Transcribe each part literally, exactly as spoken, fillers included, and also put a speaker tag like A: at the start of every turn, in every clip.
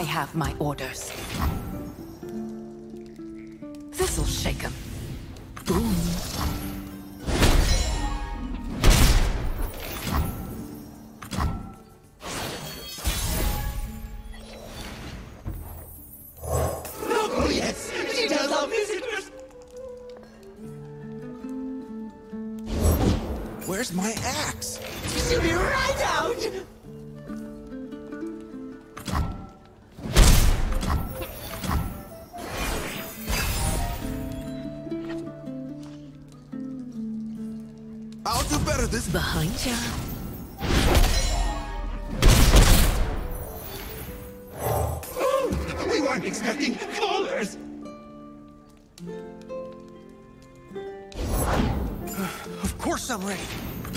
A: have my orders. This'll shake him. Boom.
B: Oh yes! She does our visitors!
C: Where's my axe?
B: She'll be right out!
C: I'll do better this
A: Behind ya.
B: We weren't expecting callers!
C: Of course I'm ready.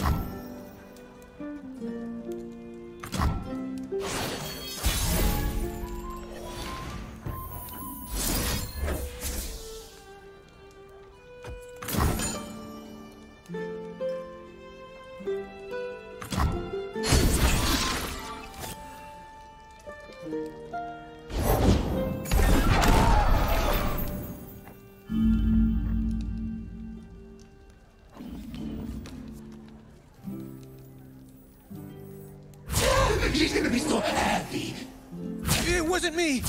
B: She's gonna be so happy!
C: It wasn't me!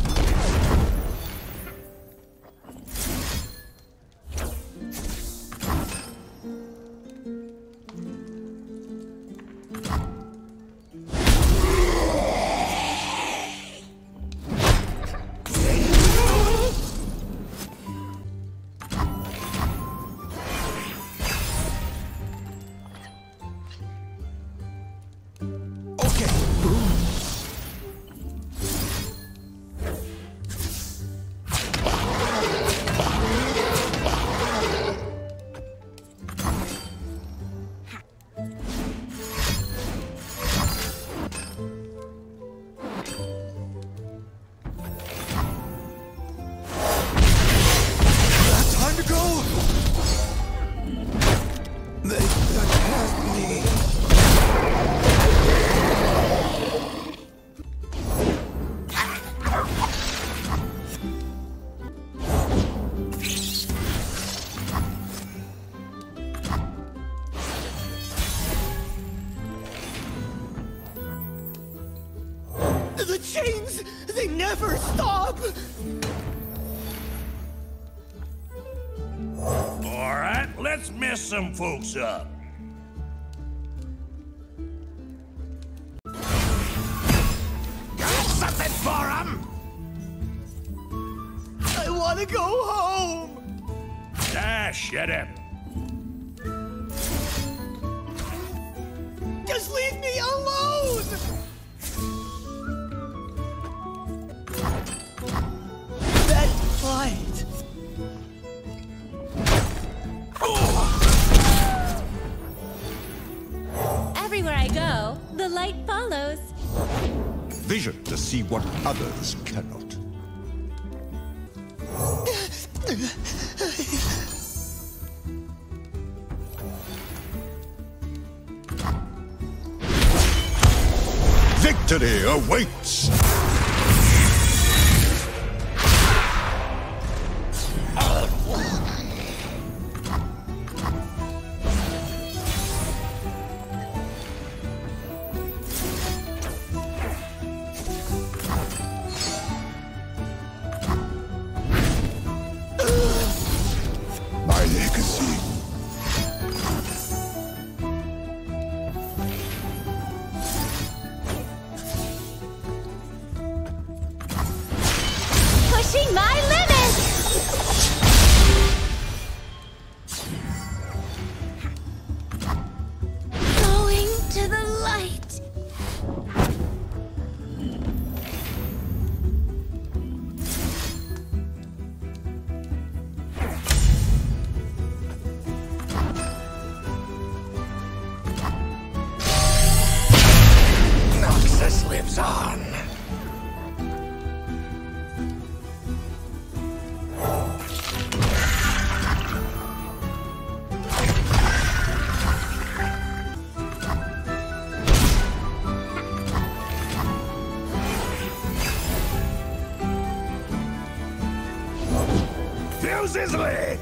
B: The chains! They never stop!
D: Alright, let's mess some folks up.
B: Got something for 'em! I wanna go home!
D: Ah, shut up.
B: Just leave me alone! That fight!
E: Everywhere I go, the light follows.
F: Vision to see what others cannot. Victory awaits! My legacy.
D: Sizzle it!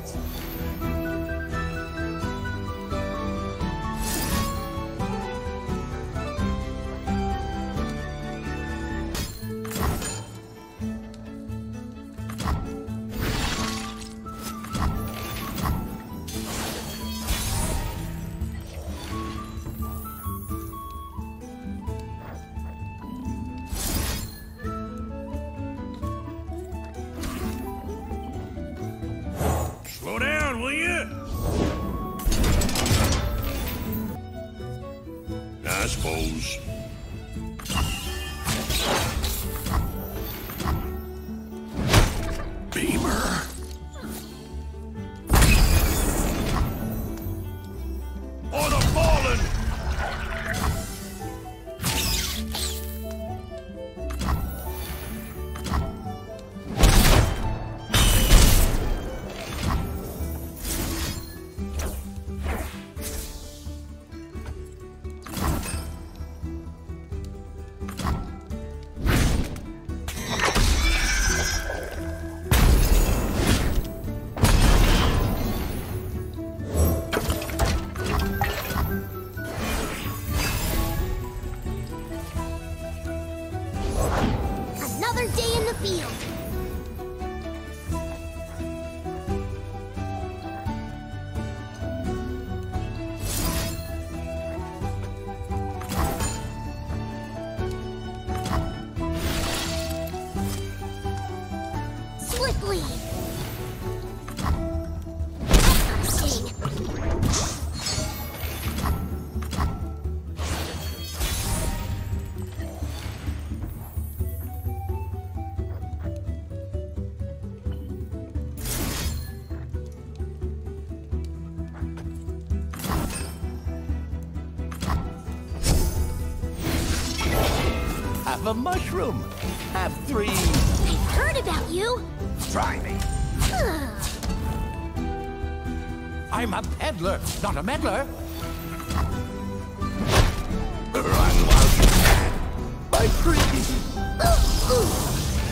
D: Slow down, will you? I suppose. Beamer. Or the fallen.
G: Another day in the field. Swiftly. Sting.
B: Have a mushroom. Have three.
G: I've heard about you.
B: Try me. I'm a peddler, not a meddler. Run while you can. My pretty.
G: Ooh, ooh.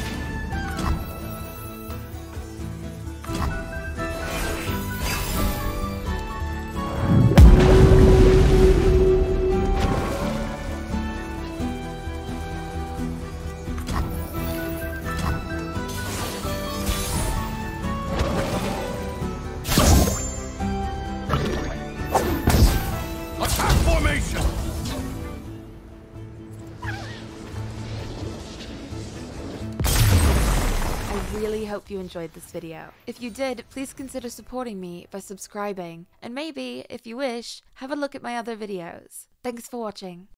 D: Attack formation!
H: I really hope you enjoyed this video. If you did, please consider supporting me by subscribing, and maybe, if you wish, have a look at my other videos. Thanks for watching.